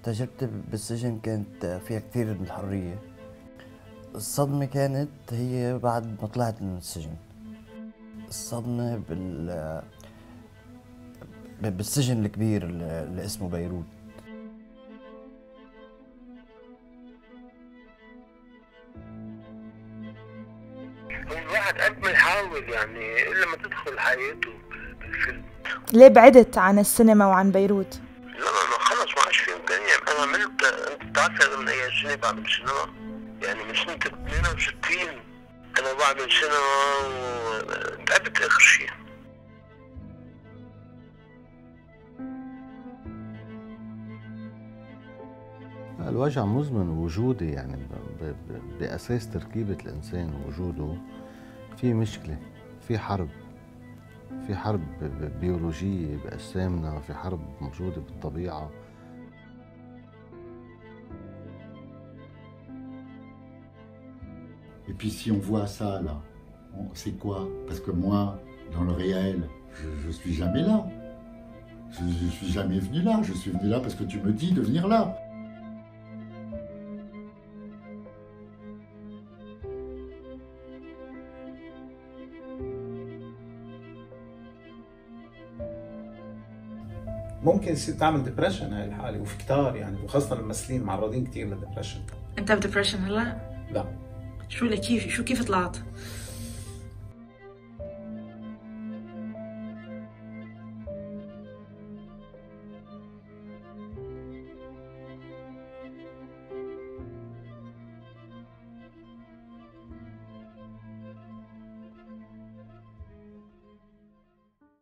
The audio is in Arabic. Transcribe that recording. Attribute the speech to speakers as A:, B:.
A: تجربتي بالسجن كانت فيها كثير من الحرية. الصدمة كانت هي بعد ما طلعت من السجن. الصدمة بالسجن الكبير اللي اسمه بيروت.
B: الواحد قد ما يحاول يعني إلا ما تدخل حياته بالفيلم.
C: ليه بعدت عن السينما وعن بيروت؟
B: لا خلص ما عادش في إمكانية. أنا عملت، أنت بتعرف من أي سنة بعمل سينما؟ يعني من سنة 62 أنا بعمل سينما وتعبت آخر شيء.
D: الوجع مزمن وجودي، يعني بأساس تركيبة الإنسان ووجوده في مشكلة، في حرب بيولوجية بأجسامنا، في حرب موجودة بالطبيعة.
E: Et puis si on voit ça là, c'est quoi? Parce que moi, dans le réel, je suis jamais là. Je suis jamais venu là. Je suis venu là parce que tu me dis de venir là.
F: ممكن يصير تعمل ديبريشن هاي الحالة، وفي كتار يعني، وخاصة الممثلين معرضين كتير للديبريشن.
G: انت بديبريشن هلا؟
F: لا.
G: شو كيف طلعت؟